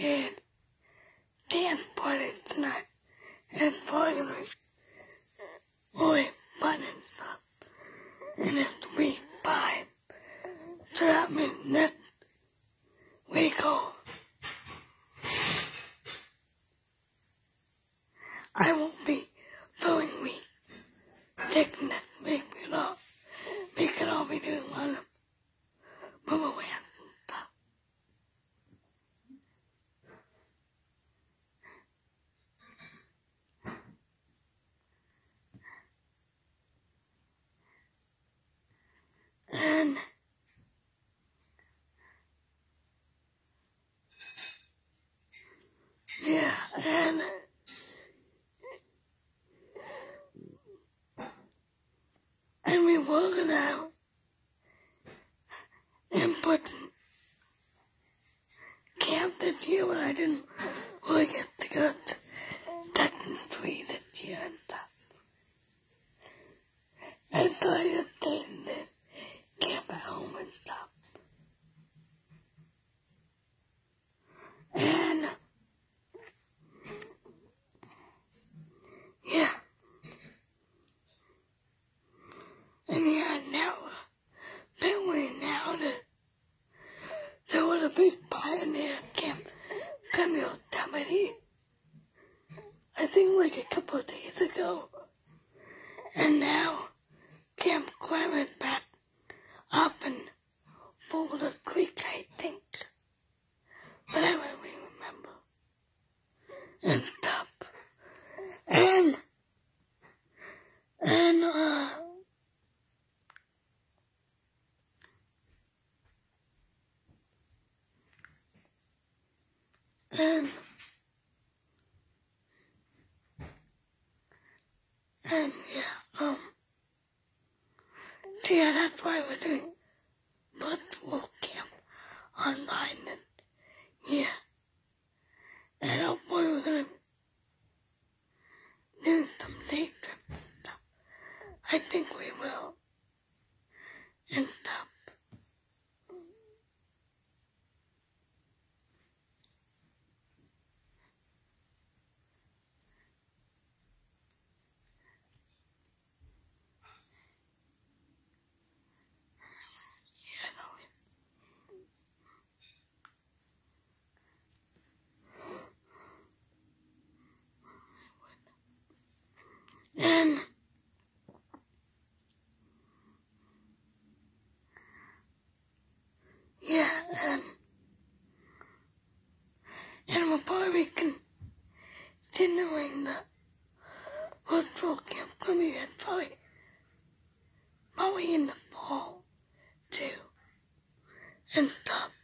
and dance party tonight and Parliament. Boy, button and stuff. And it's week 5. So that means next week off. I won't be filming week 6 next week at all. Because I'll be doing one of mobile apps and stuff. And yeah, and we working out and put camp this year, but I didn't really get to go to technically this year and stuff. And so I just stayed in the camp at home and stuff. And yeah. And yeah, now, apparently now that there was a big pioneer camp coming out Yosemite, I think like a couple of days ago. And now Camp Krem is back up in Boulder Creek, I think. But I don't really remember. And stuff. And yeah, so yeah, that's why we're doing virtual camp online and yeah. And hopefully we're gonna do some day trips and stuff. I think we will. And stuff. And yeah, and we'll probably be continuing the virtual camp coming in probably in the fall too and stuff.